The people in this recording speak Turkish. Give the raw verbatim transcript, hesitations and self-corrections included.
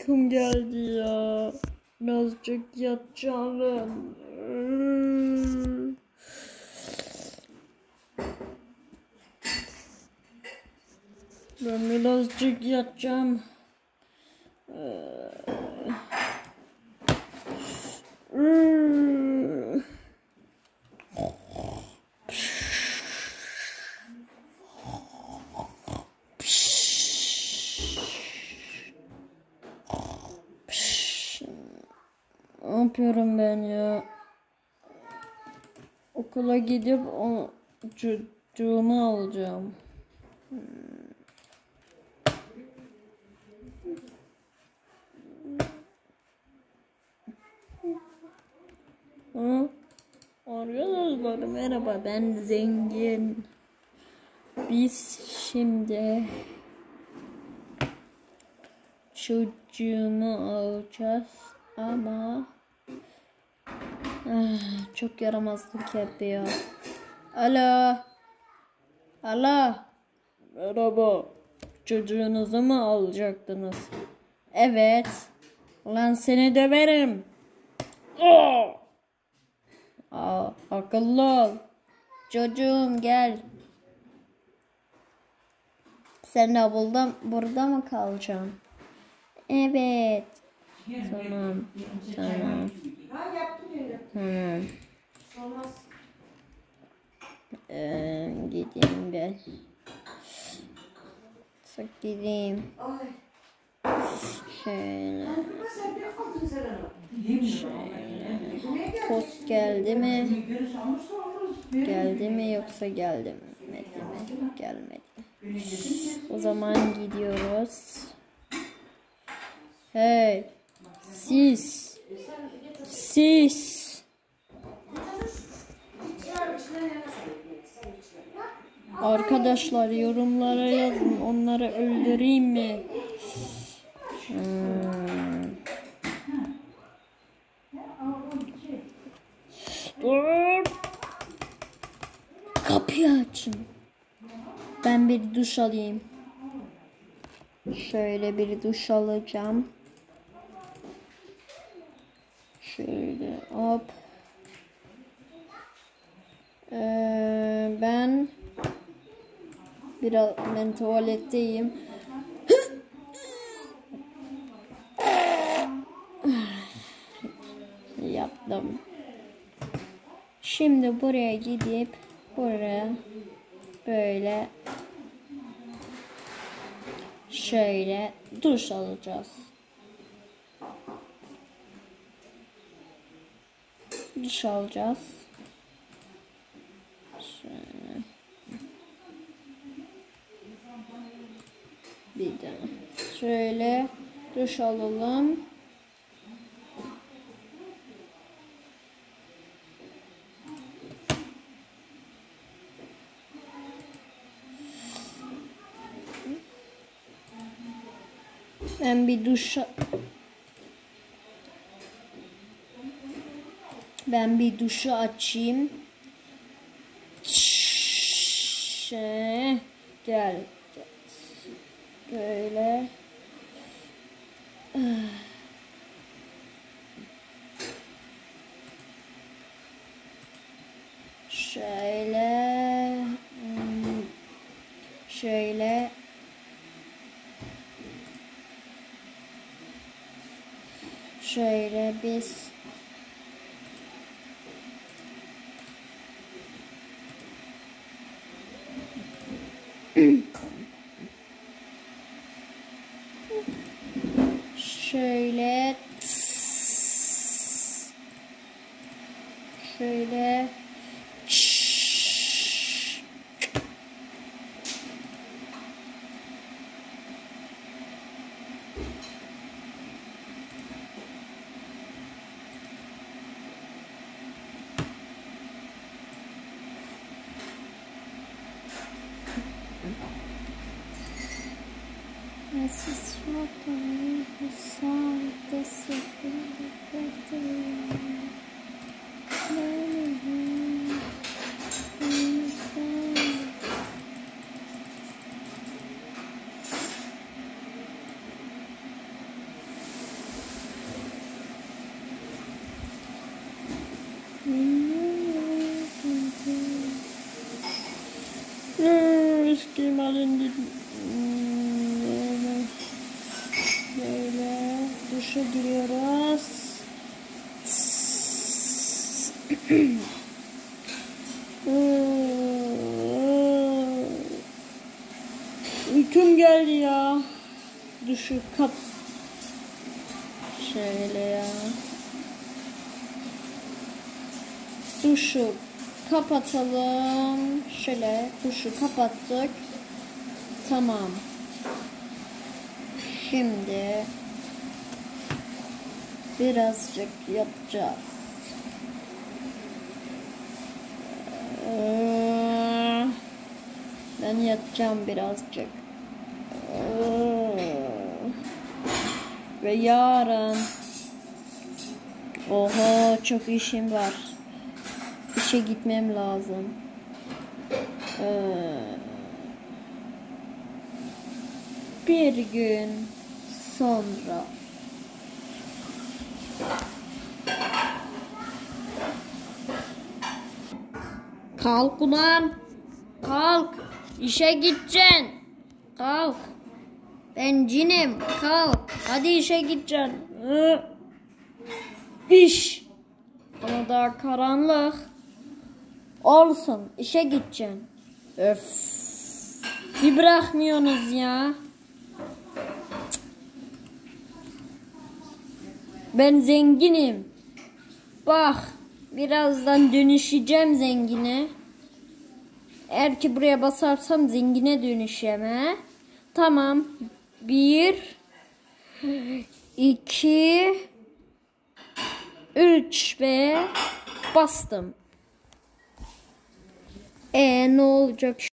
uykum geldi ya. Birazcık yatacağım ben. Ben birazcık yatacağım. Ne yapıyorum ben ya? Okula gidip o çocuğumu alacağım. Hmm. Ha? Arkadaşlar merhaba, ben Zengin. Biz şimdi çocuğumu alacağız ama ah, çok yaramazlık yapıyor. Alo. Alo. Merhaba. Çocuğunuzu mu alacaktınız? Evet. Ulan seni döverim. Oh! Aa, akıllı ol. Çocuğum gel. Sen de burada, burada mı kalacaksın? Evet. Tamam. Tamam. Tamam. Ee, gideyim ben. Sık gideyim. Şöyle. Şöyle. Post geldi mi? Geldi mi yoksa geldi mi? Gelmedi mi? Gelmedi. O zaman gidiyoruz. Hey. Siz. Siz. Arkadaşlar yorumlara yazın. Onları öldüreyim mi? Hmm. Dur. Kapıyı açın. Ben bir duş alayım. Şöyle bir duş alacağım. Şöyle hop. Ee, ben biraz ben tuvaletteyim. Yaptım. Şimdi buraya gidip buraya böyle şöyle duş alacağız. Duş alacağız. Şöyle. Bir de şöyle duş alalım. Ben bir duş Ben bir duşu açayım. Şey, gel. Böyle. Şöyle. Şöyle. Şöyle biz şöyle şöyle This is what the side this is giymeliyim. Böyle, böyle duşa giriyoruz. Uykum geldi ya. Duşu kap. Şöyle ya. Duşu kapatalım. Şöyle duşu kapattık. Tamam. Şimdi birazcık yapacağız. Ee, ben yatacağım birazcık. Ee, ve yarın oho çok işim var. İşe gitmem lazım. Ee, bir gün sonra kalk ulan, kalk, işe gideceksin, kalk, ben cinim, kalk, hadi işe gideceksin. Ee, iş ama daha karanlık olsun, işe gideceksin. Öf, bir bırakmıyorsunuz ya. Ben zenginim. Bak, birazdan dönüşeceğim zengine. Eğer ki buraya basarsam zengine dönüşeceğim he. Tamam. Bir, iki, üç ve bastım. E ne olacak?